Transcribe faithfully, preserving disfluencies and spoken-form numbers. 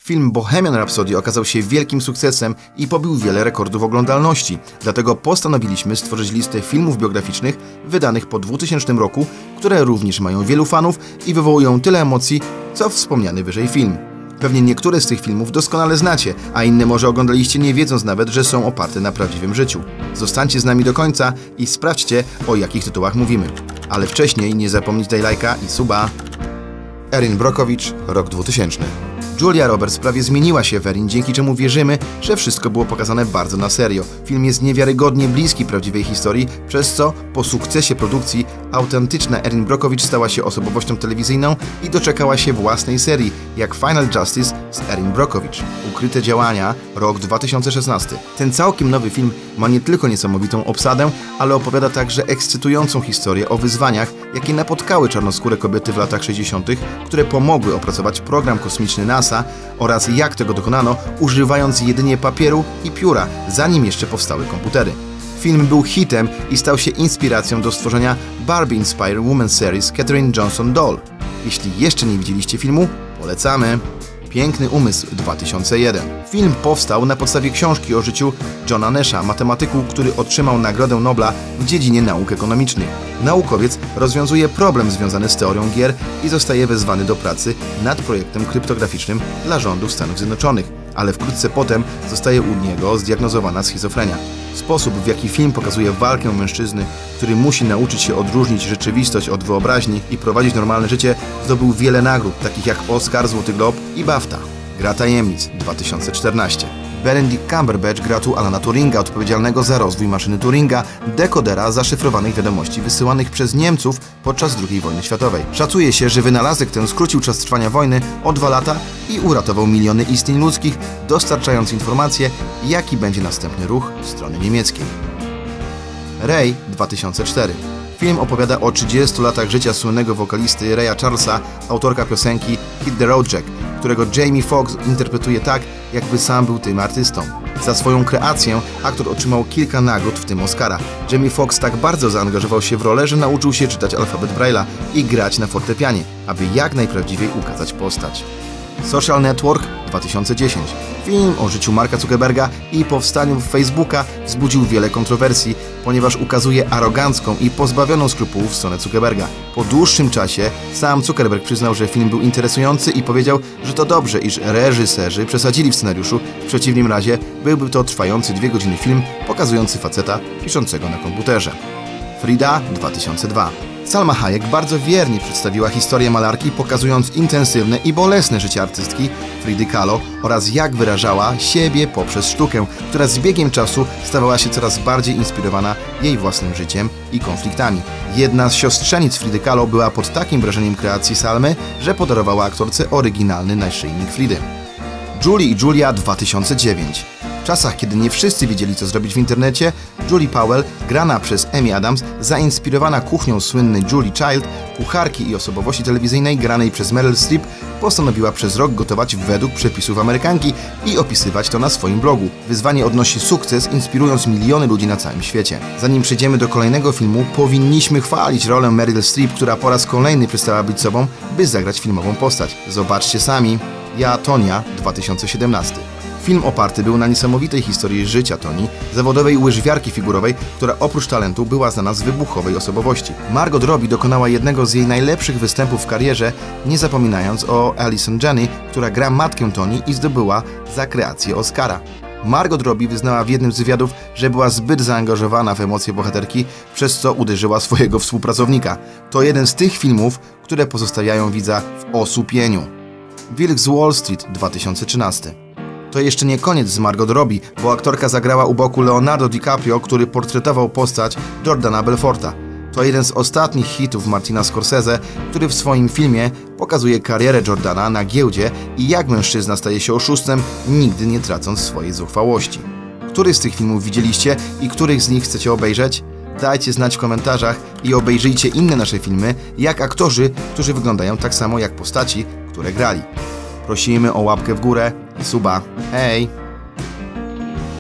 Film Bohemian Rhapsody okazał się wielkim sukcesem i pobił wiele rekordów oglądalności. Dlatego postanowiliśmy stworzyć listę filmów biograficznych wydanych po dwutysięcznym roku, które również mają wielu fanów i wywołują tyle emocji, co wspomniany wyżej film. Pewnie niektóre z tych filmów doskonale znacie, a inne może oglądaliście nie wiedząc nawet, że są oparte na prawdziwym życiu. Zostańcie z nami do końca i sprawdźcie, o jakich tytułach mówimy. Ale wcześniej nie zapomnijcie daj lajka i suba. Erin Brockovich, rok dwutysięczny. Julia Roberts prawie zmieniła się w Erin, dzięki czemu wierzymy, że wszystko było pokazane bardzo na serio. Film jest niewiarygodnie bliski prawdziwej historii, przez co po sukcesie produkcji autentyczna Erin Brockovich stała się osobowością telewizyjną i doczekała się własnej serii, jak Final Justice z Erin Brockovich. Ukryte działania, rok dwa tysiące szesnasty. Ten całkiem nowy film ma nie tylko niesamowitą obsadę, ale opowiada także ekscytującą historię o wyzwaniach, jakie napotkały czarnoskóre kobiety w latach sześćdziesiątych, które pomogły opracować program kosmiczny NASA oraz jak tego dokonano, używając jedynie papieru i pióra, zanim jeszcze powstały komputery. Film był hitem i stał się inspiracją do stworzenia Barbie Inspired Woman Series Katherine Johnson Doll. Jeśli jeszcze nie widzieliście filmu, polecamy. Piękny umysł dwa tysiące jeden. Film powstał na podstawie książki o życiu Johna Nasha, matematyku, który otrzymał Nagrodę Nobla w dziedzinie nauk ekonomicznych. Naukowiec rozwiązuje problem związany z teorią gier i zostaje wezwany do pracy nad projektem kryptograficznym dla rządu Stanów Zjednoczonych, ale wkrótce potem zostaje u niego zdiagnozowana schizofrenia. Sposób, w jaki film pokazuje walkę mężczyzny, który musi nauczyć się odróżnić rzeczywistość od wyobraźni i prowadzić normalne życie, zdobył wiele nagród, takich jak Oscar, Złoty Glob i BAFTA. Gra tajemnic dwa tysiące czternasty. Benedict Cumberbatch gra tu Alana Turinga, odpowiedzialnego za rozwój maszyny Turinga, dekodera zaszyfrowanych wiadomości wysyłanych przez Niemców podczas drugiej wojny światowej. Szacuje się, że wynalazek ten skrócił czas trwania wojny o dwa lata i uratował miliony istnień ludzkich, dostarczając informacje, jaki będzie następny ruch strony niemieckiej. Ray dwa tysiące czwarty. Film opowiada o trzydziestu latach życia słynnego wokalisty Raya Charlesa, autorka piosenki Hit the Road Jack, którego Jamie Foxx interpretuje tak, jakby sam był tym artystą. Za swoją kreację aktor otrzymał kilka nagród, w tym Oscara. Jamie Foxx tak bardzo zaangażował się w rolę, że nauczył się czytać alfabet Braille'a i grać na fortepianie, aby jak najprawdziwiej ukazać postać. Social Network dwa tysiące dziesiąty. Film o życiu Marka Zuckerberga i powstaniu Facebooka wzbudził wiele kontrowersji, ponieważ ukazuje arogancką i pozbawioną skrupułów stronę Zuckerberga. Po dłuższym czasie sam Zuckerberg przyznał, że film był interesujący i powiedział, że to dobrze, iż reżyserzy przesadzili w scenariuszu, w przeciwnym razie byłby to trwający dwie godziny film pokazujący faceta piszącego na komputerze. Frida dwa tysiące drugi. Salma Hayek bardzo wiernie przedstawiła historię malarki, pokazując intensywne i bolesne życie artystki Fridy Kahlo oraz jak wyrażała siebie poprzez sztukę, która z biegiem czasu stawała się coraz bardziej inspirowana jej własnym życiem i konfliktami. Jedna z siostrzenic Fridy Kahlo była pod takim wrażeniem kreacji Salmy, że podarowała aktorce oryginalny naszyjnik Fridy. Julie i Julia dwa tysiące dziewiąty. W czasach, kiedy nie wszyscy wiedzieli, co zrobić w internecie, Julie Powell, grana przez Amy Adams, zainspirowana kuchnią słynnej Julie Child, kucharki i osobowości telewizyjnej granej przez Meryl Streep, postanowiła przez rok gotować według przepisów Amerykanki i opisywać to na swoim blogu. Wyzwanie odnosi sukces, inspirując miliony ludzi na całym świecie. Zanim przejdziemy do kolejnego filmu, powinniśmy chwalić rolę Meryl Streep, która po raz kolejny przestała być sobą, by zagrać filmową postać. Zobaczcie sami. Ja, Tonia dwa tysiące siedemnasty. Film oparty był na niesamowitej historii życia Toni, zawodowej łyżwiarki figurowej, która oprócz talentu była znana z wybuchowej osobowości. Margot Robbie dokonała jednego z jej najlepszych występów w karierze, nie zapominając o Allison Janney, która gra matkę Toni i zdobyła za kreację Oscara. Margot Robbie wyznała w jednym z wywiadów, że była zbyt zaangażowana w emocje bohaterki, przez co uderzyła swojego współpracownika. To jeden z tych filmów, które pozostawiają widza w osłupieniu. Wilk z Wall Street dwa tysiące trzynasty. To jeszcze nie koniec z Margot Robbie, bo aktorka zagrała u boku Leonardo DiCaprio, który portretował postać Jordana Belforta. To jeden z ostatnich hitów Martina Scorsese, który w swoim filmie pokazuje karierę Jordana na giełdzie i jak mężczyzna staje się oszustem, nigdy nie tracąc swojej zuchwałości. Który z tych filmów widzieliście i których z nich chcecie obejrzeć? Dajcie znać w komentarzach i obejrzyjcie inne nasze filmy, jak aktorzy, którzy wyglądają tak samo jak postaci, które grali. Prosimy o łapkę w górę i suba. Hej!